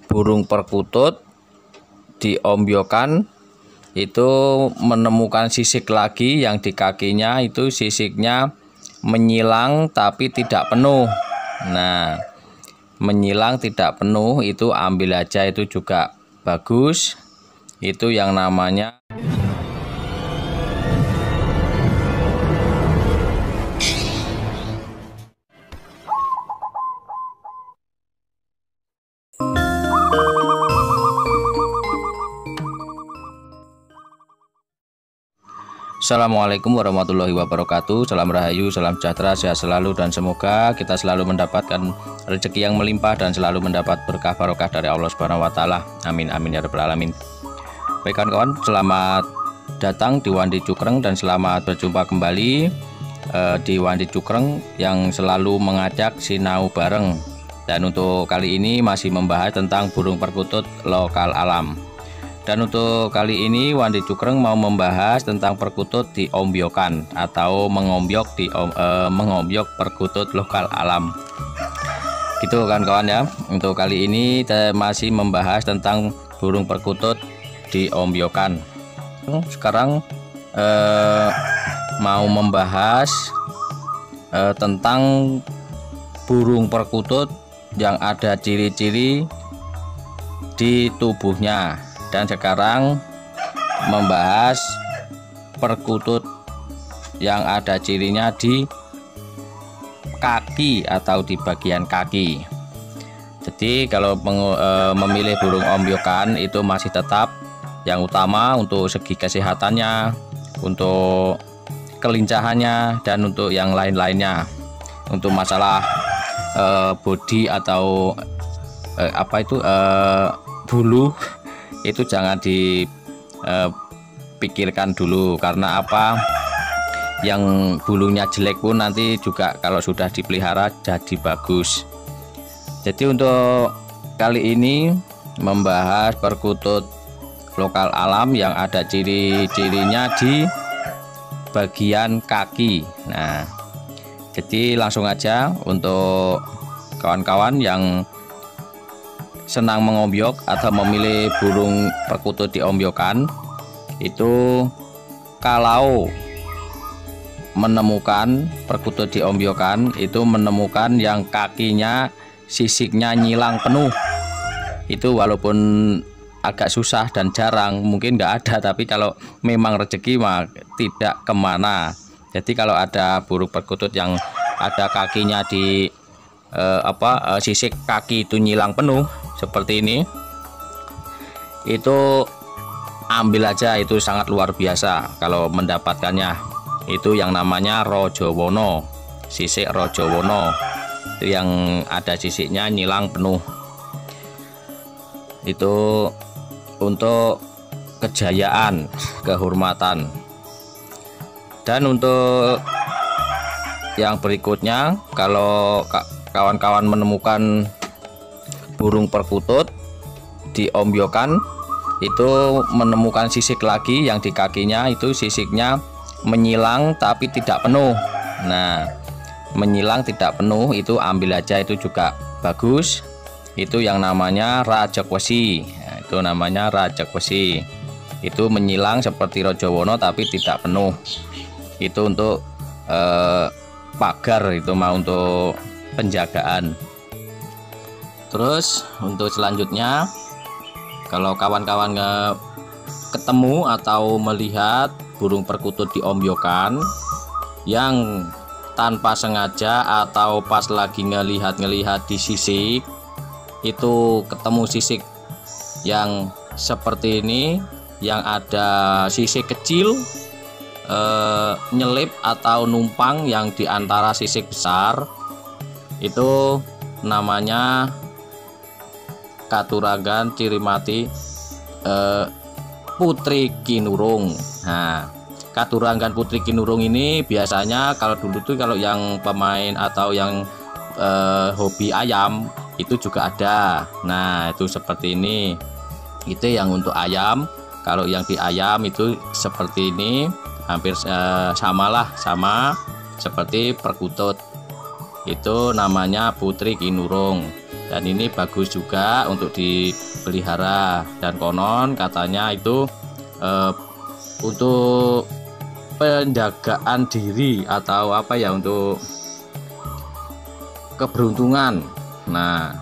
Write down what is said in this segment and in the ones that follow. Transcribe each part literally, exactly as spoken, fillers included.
burung perkutut diombyokan itu menemukan sisik lagi yang di kakinya itu sisiknya menyilang tapi tidak penuh. Nah, menyilang tidak penuh itu ambil aja, itu juga bagus. Itu yang namanya Assalamualaikum warahmatullahi wabarakatuh. Salam rahayu, salam sejahtera, sehat selalu, dan semoga kita selalu mendapatkan rezeki yang melimpah dan selalu mendapat berkah barokah dari Allah Subhanahu wa taala. Amin amin ya rabbal alamin. Baik kawan-kawan, selamat datang di Wandi Cukreng dan selamat berjumpa kembali eh, di Wandi Cukreng yang selalu mengajak sinau bareng. Dan untuk kali ini masih membahas tentang burung perkutut lokal alam. Dan untuk kali ini Wandi Cukreng mau membahas tentang perkutut diombyokan atau mengombyok di eh, mengombyok perkutut lokal alam. Gitu kan kawan ya. Untuk kali ini kita masih membahas tentang burung perkutut diombyokan. Sekarang eh, mau membahas eh, tentang burung perkutut yang ada ciri-ciri di tubuhnya. Dan sekarang membahas perkutut yang ada cirinya di kaki atau di bagian kaki. Jadi kalau memilih burung ombyokan itu masih tetap yang utama untuk segi kesehatannya, untuk kelincahannya, dan untuk yang lain-lainnya. Untuk masalah eh, body atau eh, apa itu eh, bulu itu jangan dipikirkan dulu, karena apa, yang bulunya jelek pun nanti juga kalau sudah dipelihara jadi bagus. Jadi untuk kali ini membahas perkutut lokal alam yang ada ciri-cirinya di bagian kaki. Nah, jadi langsung aja untuk kawan-kawan yang senang mengombyok atau memilih burung perkutut diombyokan, itu kalau menemukan perkutut diombyokan itu menemukan yang kakinya sisiknya nyilang penuh, itu walaupun agak susah dan jarang, mungkin nggak ada, tapi kalau memang rezeki mah tidak kemana. Jadi kalau ada burung perkutut yang ada kakinya di eh, apa eh, sisik kaki itu nyilang penuh seperti ini, itu ambil aja, itu sangat luar biasa kalau mendapatkannya. Itu yang namanya Rojowono, sisik Rojowono, itu yang ada sisiknya nyilang penuh. Itu untuk kejayaan, kehormatan. Dan untuk yang berikutnya, kalau kawan-kawan menemukan burung perkutut diombyokan itu menemukan sisik lagi yang di kakinya itu sisiknya menyilang tapi tidak penuh. Nah, menyilang tidak penuh itu ambil aja, itu juga bagus. Itu yang namanya rajekwesi. Nah, itu namanya rajekwesi. Itu menyilang seperti Rojowono tapi tidak penuh. Itu untuk eh, pagar, itu mau untuk penjagaan. Terus untuk selanjutnya, kalau kawan-kawan ketemu atau melihat burung perkutut diombyokan yang tanpa sengaja atau pas lagi ngelihat-ngelihat di sisik, itu ketemu sisik yang seperti ini, yang ada sisik kecil eh, nyelip atau numpang yang diantara sisik besar, itu namanya Katuragan ciri mati eh, Putri Kinurung. Nah, Katuragan Putri Kinurung ini biasanya kalau dulu tuh kalau yang pemain atau yang eh, hobi ayam itu juga ada. Nah, itu seperti ini. Itu yang untuk ayam. Kalau yang di ayam itu seperti ini, hampir eh, samalah sama seperti perkutut. itu namanya putri kinurung, dan ini bagus juga untuk dipelihara, dan konon katanya itu eh, untuk penjagaan diri atau apa ya, untuk keberuntungan. Nah,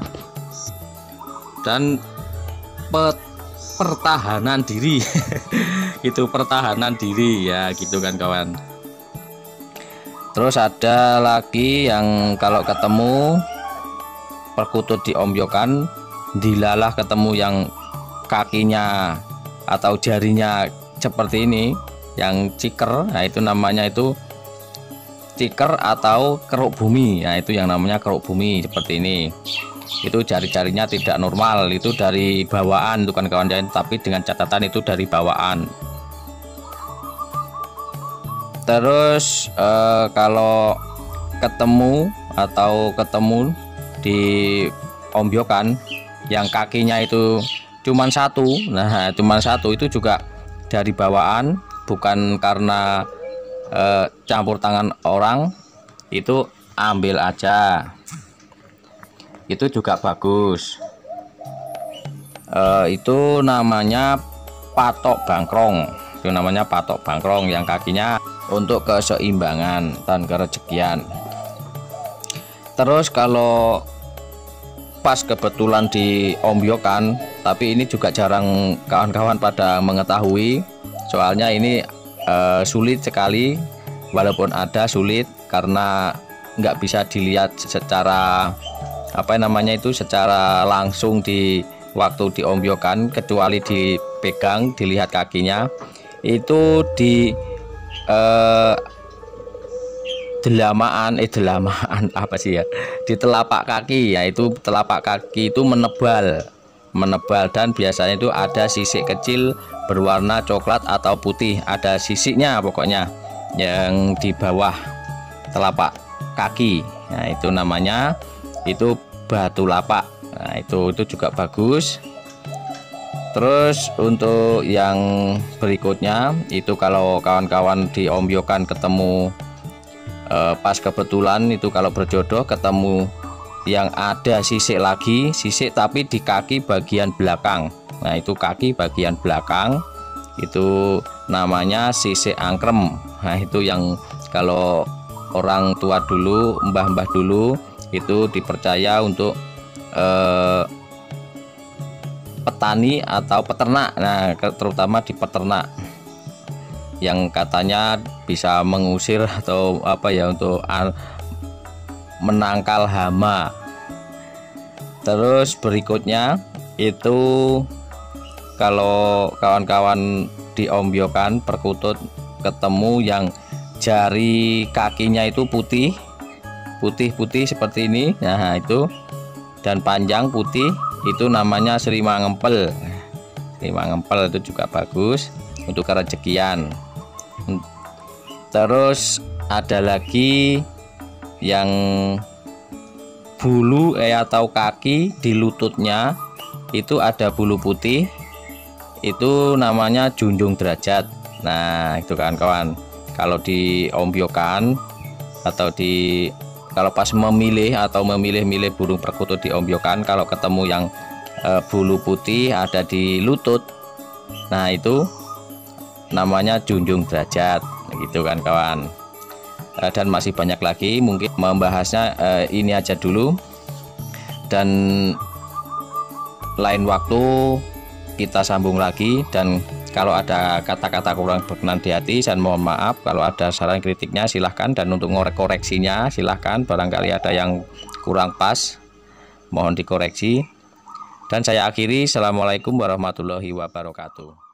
dan pe pertahanan diri itu pertahanan diri ya, gitu kan kawan. Terus ada lagi yang kalau ketemu perkutut diombyokan, dilalah ketemu yang kakinya atau jarinya seperti ini, yang ciker, nah itu namanya itu ciker atau keruk bumi. Nah itu yang namanya keruk bumi seperti ini. Itu jari-jarinya tidak normal, itu dari bawaan itu kan kawan, tapi dengan catatan itu dari bawaan. Terus eh, kalau ketemu atau ketemu di ombyokan yang kakinya itu cuman satu, nah cuman satu itu juga dari bawaan, bukan karena eh, campur tangan orang, itu ambil aja, itu juga bagus. E, itu namanya patok bangkrong, itu namanya patok bangkrong yang kakinya untuk keseimbangan dan kerejekian. Terus kalau pas kebetulan diombyokan, tapi ini juga jarang kawan-kawan pada mengetahui, soalnya ini e, sulit sekali, walaupun ada sulit karena nggak bisa dilihat secara apa namanya itu secara langsung di waktu diombyokan, kecuali dipegang, dilihat kakinya itu di eh, delamaan eh delamaan apa sih ya, di telapak kaki, yaitu telapak kaki itu menebal menebal dan biasanya itu ada sisik kecil berwarna coklat atau putih, ada sisiknya pokoknya yang di bawah telapak kaki. Nah itu namanya itu batu lapak. Nah itu itu juga bagus. Terus untuk yang berikutnya itu kalau kawan-kawan diombyokan ketemu eh, pas kebetulan itu kalau berjodoh ketemu yang ada sisik lagi, sisik tapi di kaki bagian belakang. Nah itu kaki bagian belakang itu namanya sisik angkrem. Nah itu yang kalau orang tua dulu, mbah-mbah dulu itu dipercaya untuk eh, petani atau peternak, nah terutama di peternak yang katanya bisa mengusir atau apa ya, untuk menangkal hama. Terus berikutnya itu kalau kawan-kawan diombyokan perkutut ketemu yang jari kakinya itu putih putih-putih seperti ini, nah itu, dan panjang putih, itu namanya Sri Mangempel. Sri Mangempel itu juga bagus untuk kerejekian. Terus ada lagi yang bulu eh atau kaki di lututnya itu ada bulu putih, itu namanya junjung derajat. Nah itu kan kawan, kalau diombyokan atau di kalau pas memilih atau memilih-milih burung perkutut diombyokan, kalau ketemu yang e, bulu putih ada di lutut, nah itu namanya junjung derajat, gitu kan kawan. E, dan masih banyak lagi, mungkin membahasnya e, ini aja dulu, dan lain waktu kita sambung lagi. Dan kalau ada kata-kata kurang berkenan di hati, saya mohon maaf. Kalau ada saran kritiknya silahkan, dan untuk ngorek-koreksinya silahkan, barangkali ada yang kurang pas mohon dikoreksi. Dan saya akhiri, assalamualaikum warahmatullahi wabarakatuh.